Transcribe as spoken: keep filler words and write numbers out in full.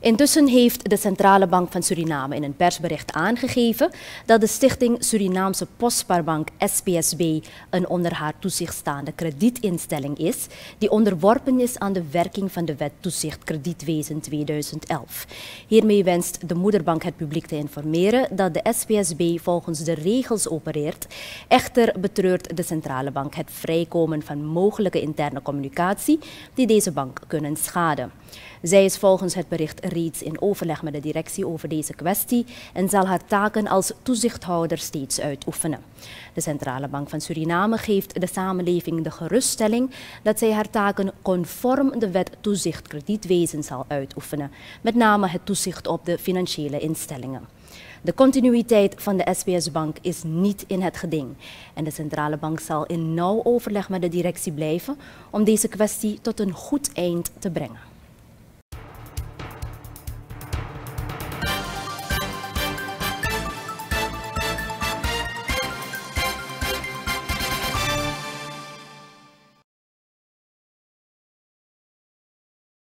Intussen heeft de Centrale Bank van Suriname in een persbericht aangegeven dat de Stichting Surinaamse Postspaarbank S P S B een onder haar toezicht staande kredietinstelling is die onderworpen is aan de werking van de Wet Toezicht Kredietwezen tweeduizend elf. Hiermee wenst de moederbank het publiek te informeren dat de S P S B volgens de regels opereert. Echter betreurt de Centrale Bank het vrijkomen van mogelijke interne communicatie die deze bank kunnen schaden. Zij is volgens het bericht reeds in overleg met de directie over deze kwestie en zal haar taken als toezichthouder steeds uitoefenen. De Centrale Bank van Suriname geeft de samenleving de geruststelling dat zij haar taken conform de Wet Toezicht Kredietwezen zal uitoefenen, met name het toezicht op de financiële instellingen. De continuïteit van de S P S-bank is niet in het geding en de Centrale Bank zal in nauw overleg met de directie blijven om deze kwestie tot een goed eind te brengen.